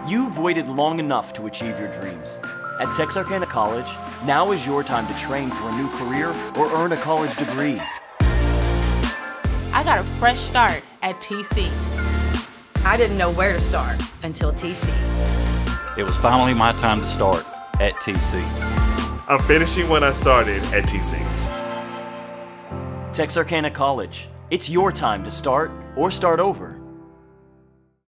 You've waited long enough to achieve your dreams. At Texarkana College, now is your time to train for a new career or earn a college degree. I got a fresh start at TC. I didn't know where to start until TC. It was finally my time to start at TC. I'm finishing when I started at TC. Texarkana College. It's your time to start or start over.